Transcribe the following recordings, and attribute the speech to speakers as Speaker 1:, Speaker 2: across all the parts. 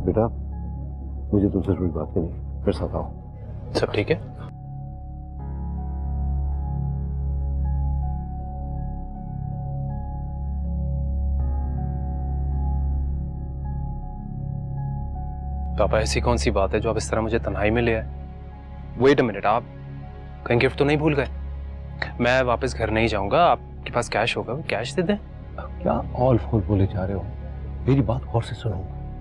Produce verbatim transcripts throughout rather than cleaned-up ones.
Speaker 1: बेटा, मुझे तुमसे जरूरी बात करनी, फिर साथ आओ।
Speaker 2: सब ठीक है? पापा ऐसी कौन सी बात है जो आप इस तरह मुझे तन्हाई में ले आए? वेट अ मिनट, आप कहीं गिफ्ट तो नहीं भूल गए? मैं वापस घर नहीं जाऊंगा, आपके पास कैश होगा, कैश दे दें।
Speaker 1: क्या ऑल फूल बोले जा रहे हो? मेरी बात गौर से सुनो।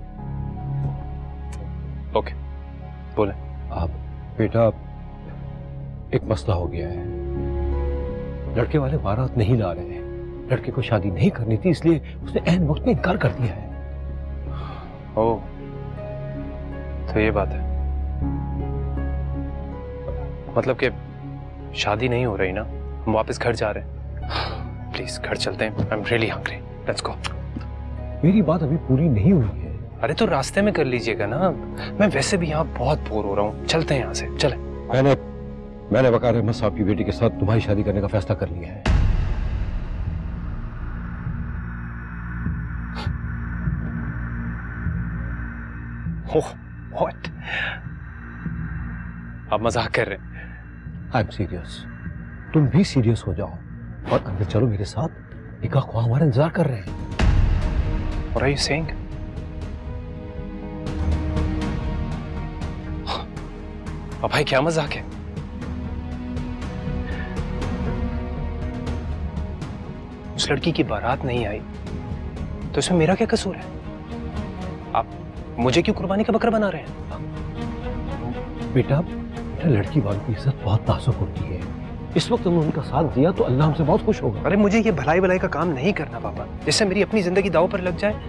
Speaker 2: ओके, बोले।
Speaker 1: आप बेटा, एक मसला हो गया है। लड़के वाले बारात नहीं ला रहे हैं। लड़के को शादी नहीं करनी थी, इसलिए उसने ऐन वक्त में इनकार कर दिया है।
Speaker 2: ओह, तो ये बात है। मतलब कि शादी नहीं हो रही ना, हम वापस घर जा रहे हैं। प्लीज घर चलते हैं, I am really hungry, let's go.
Speaker 1: मेरी बात अभी पूरी नहीं हुई है।
Speaker 2: अरे तो रास्ते में कर लीजिएगा ना, मैं वैसे भी यहाँ बहुत बोर हो रहा हूँ, चलते हैं यहाँ से, चले।
Speaker 1: मैंने मैंने वकार अहमद साहब की बेटी के साथ तुम्हारी शादी करने का फैसला कर लिया है।
Speaker 2: Oh, what? आप मजाक कर रहे हैं?
Speaker 1: I am serious. तुम भी सीरियस हो जाओ और अंदर चलो मेरे साथ, निकाह ख्वाह हमारा इंतजार कर रहे हैं।
Speaker 2: What are you saying? अब भाई क्या मजाक है? उस लड़की की बारात नहीं आई तो इसमें मेरा क्या कसूर है? आप मुझे क्यों कुर्बानी का बकरा बना रहे हैं?
Speaker 1: बेटा, बेटा लड़की वालों की इज्जत बहुत नाजुक होती है। इस वक्त हमने उनका साथ दिया तो अल्लाह हमसे बहुत खुश होगा।
Speaker 2: अरे मुझे ये भलाई भलाई का काम नहीं करना पापा, जिससे मेरी अपनी जिंदगी दांव पर लग जाए।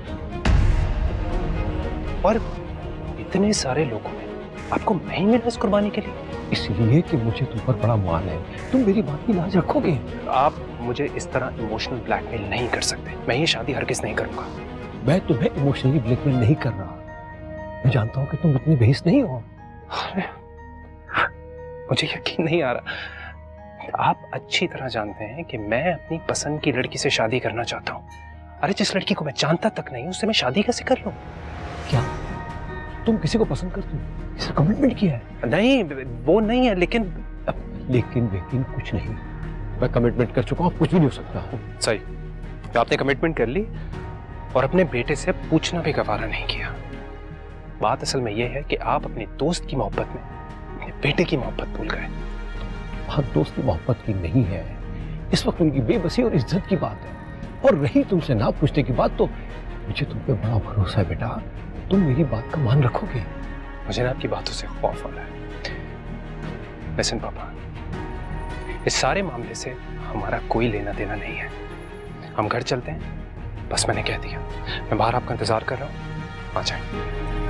Speaker 2: और इतने सारे लोगों में आपको मैं ही मिला इस कुर्बानी के लिए,
Speaker 1: इसलिए कि मुझे तुम पर बड़ा मान है। तुम मेरी बात की लाज रखोगे?
Speaker 2: आप मुझे इस तरह इमोशनल ब्लैकमेल नहीं कर सकते। मैं ये शादी हरगिज़ नहीं करूंगा।
Speaker 1: मैं तुम्हें इमोशनली ब्लैकमेल नहीं कर रहा। मैं जानता हूं कि तुम इतनी बेहिस नहीं हो।
Speaker 2: अरे मुझे यकीन नहीं आ रहा। आप अच्छी तरह जानते हैं कि मैं अपनी पसंद की लड़की से शादी करना चाहता हूँ। अरे जिस लड़की को मैं जानता तक नहीं उससे मैं शादी कैसे कर लूं?
Speaker 1: क्या तुम किसी को पसंद करते हो? इसका कमिटमेंट किया है?
Speaker 2: नहीं, वो नहीं है, लेकिन
Speaker 1: लेकिन लेकिन कुछ नहीं। मैं कमिटमेंट कर चुका हूँ, कुछ भी नहीं हो सकता।
Speaker 2: सही, तो आपने कमिटमेंट कर ली और अपने बेटे से पूछना भी गवारा नहीं किया। बात असल में यह है कि आप अपने दोस्त की मोहब्बत में अपने बेटे की मोहब्बत भूल गए।
Speaker 1: बात दोस्त की मोहब्बत की नहीं है, इस वक्त उनकी बेबसी और इज्जत की बात है। और रही तुमसे ना पूछने की बात, तो मुझे तुम पे बड़ा भरोसा है बेटा, तुम मेरी बात का मान रखोगे।
Speaker 2: मुझे ना आपकी बातों से खौफ आ रहा है। लिसन पापा, इस सारे मामले से हमारा कोई लेना देना नहीं है। हम घर चलते हैं, बस मैंने कह दिया। मैं बाहर आपका इंतजार कर रहा हूँ, आ जाए।